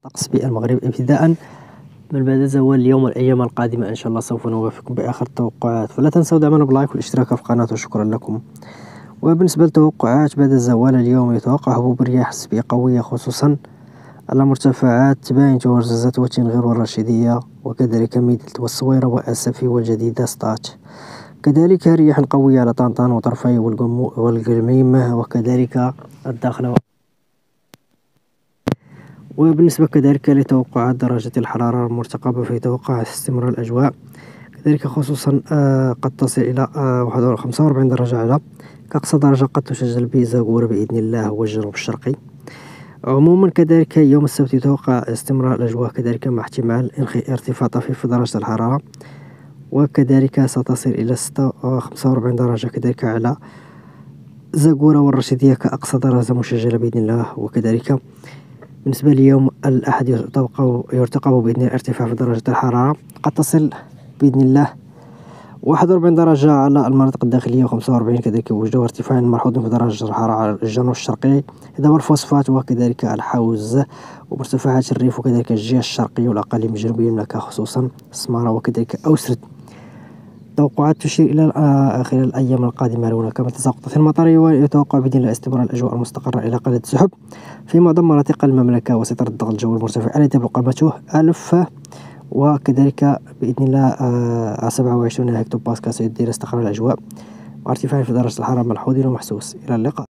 طقس بالمغرب ابتداء من بعد زوال اليوم والأيام القادمة إن شاء الله سوف نوافقكم بآخر التوقعات، فلا تنسوا دعمنا بلايك والاشتراك في القناة وشكرا لكم. وبالنسبة للتوقعات بعد زوال اليوم يتوقع هبوب رياح نسبية قوية خصوصا على مرتفعات تباين وزازات وتنغير والرشيدية وكذلك ميدلت والصويرة وأسفي والجديدة 16. كذلك رياح قوية على طنطان وطرفي والقلميمة وكذلك الداخلة. وبالنسبة كذلك لتوقعات درجة الحرارة المرتقبة فيتوقع استمرار الأجواء كذلك خصوصا قد تصل إلى 45 درجة على كأقصى درجة قد تسجل بزاغورة بإذن الله هو الجنوب الشرقي. عموما كذلك يوم السبت يتوقع استمرار الأجواء كذلك مع احتمال ارتفاع طفيف في درجة الحرارة، وكذلك ستصل إلى 45 درجة كذلك على زاغورة والرشيدية كأقصى درجة مسجلة بإذن الله. وكذلك بالنسبة ليوم الأحد يرتقب بإذن الله ارتفاع في درجة الحرارة قد تصل بإذن الله 41 درجة على المناطق الداخلية و45 كذلك وجدوا ارتفاع ملحوظ في درجة الحرارة على الجنوب الشرقي إذا الفوسفات وكذلك الحوز ومرتفعات الريف وكذلك الجهة الشرقية والأقاليم الجنوبية المملكة خصوصا سمارة وكذلك أوسرد. توقعات تشير إلى خلال الأيام القادمة هناك تساقطات المطرية ويتوقع بإذن الله استمرار الأجواء المستقرة إلى قلة السحب في معظم مناطق المملكة وسيطرة الضغط الجوي المرتفع الذي تبلغ قامته 1000 وكذلك بإذن الله 27 هكتوباسكال سيدير استقرار الأجواء وارتفاع في درجة الحرارة ملحوظ ومحسوس. إلى اللقاء.